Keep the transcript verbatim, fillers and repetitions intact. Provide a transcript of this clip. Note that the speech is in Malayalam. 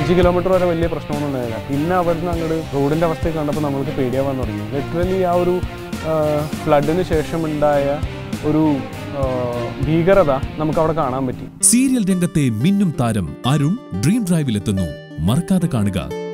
അഞ്ച് കിലോമീറ്റർ വരെ വലിയ പ്രശ്നമൊന്നും ഉണ്ടായില്ല. പിന്നെ അവിടുന്ന് അങ്ങോട്ട് റോഡിൻ്റെ അവസ്ഥ കണ്ടപ്പോൾ നമ്മൾക്ക് പേടിയാവാൻ തുടങ്ങി. ലിറ്ററലി ആ ഒരു ഫ്ലഡിന് ശേഷം ഉണ്ടായ ഒരു ഭീകരത നമുക്ക് അവിടെ കാണാൻ പറ്റി. സീരിയൽ രംഗത്തെ മിന്നും താരം അരുൺ ഡ്രീം ഡ്രൈവിലെത്തുന്നു. മറക്കാതെ കാണുക.